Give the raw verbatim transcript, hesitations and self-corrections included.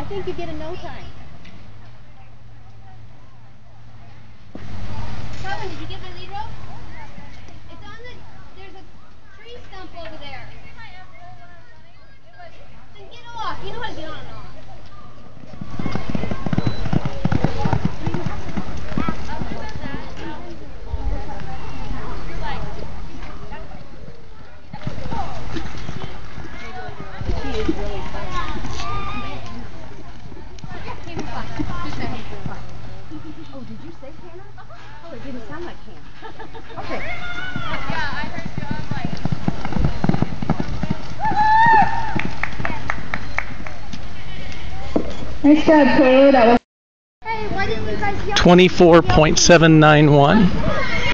think you get a no time. Colin, did you get my lead rope? It's on the, there's a tree stump over there. Then get off. You know how to get on and off. Oh, did you say Hannah? Oh, it didn't sound like Hannah. Okay. Yeah, I heard you. I was like... Nice job, Kayla. That was Hey, why didn't you guys yell? twenty-four point seven nine one.